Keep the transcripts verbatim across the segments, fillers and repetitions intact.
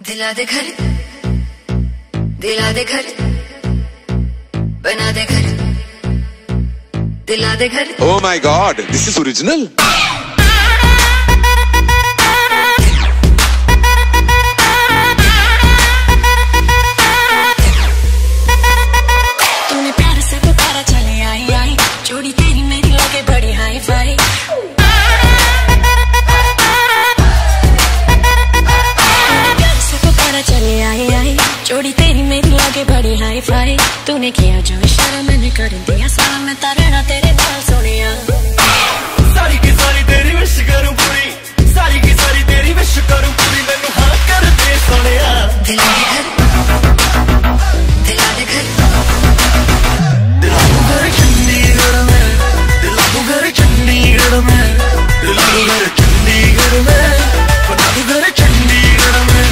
दिला दे घर, दिला दे घर, बना दे घर, दिला दे घर। Oh my God, this is original. तूने प्यार से पुकारा चले आई आई, जोड़ी तेरी मेरी लगे बड़ी हाई फाई। चले आई आई, जोड़ी तेरी मेरी लगे बड़ी हाई फाई। तूने किया जो इशारा मैंने कर दिया सारा, मैं तारे ना तेरे नाल सोनिया। सारी की सारी तेरी विश करूं पूरी, सारी की सारी तेरी विश करूं पूरी, मैनू हाँ कर दे सोनिया। दिला दे घर, दिला दे घर, दिला दूं घर चंडीगढ़ में, दिला दूं घर चंडीगढ़ में, दिला दूं घर चंडीगढ़ में, बना दूं घर चंडीगढ़ में।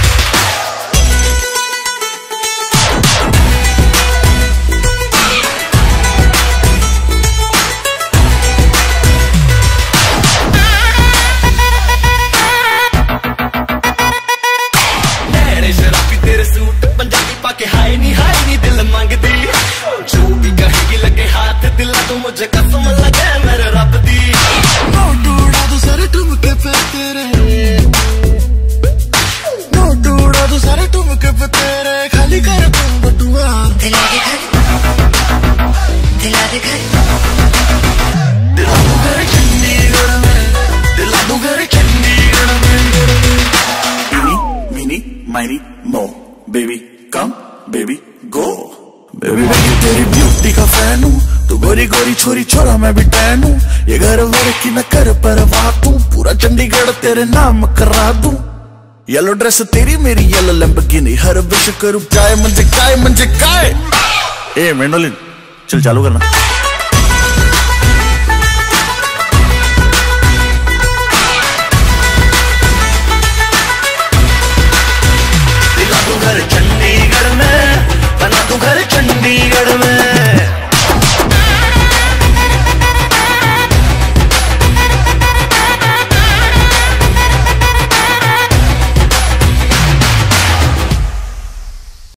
के हाय नी हाय नी दिल मांगदी, जो भी कहेगी लगे हाथ, दिला तो मुझे कसम लगे मेरे रब दी। नोट उड़ा दो सारे ठुमके पे तेरे, नोट उड़ा दो सारे ठुमके पे तेरे, खाली कर दूं बटुआ। दिला दे घर, दिला दे घर, दिला दूं घर चंडीगढ़ में, दिला दूं घर चंडीगढ़ में। Mini mini miney mo baby come baby go, baby मैं तेरी ब्यूटी का फैन हूँ, तू गोरी गोरी छोरी छोरा मैं भी टैन हूँ। ये घर वर की न कर परवाह तू, पूरा चंडीगढ़ तेरे नाम करा दूं। येलो ड्रेस तेरी मेरी येलो लैम्बोर्गिनी, हर विश करूँ काय मंजे काय मंजे काय। ए मेंडोलिन चल चालू करना।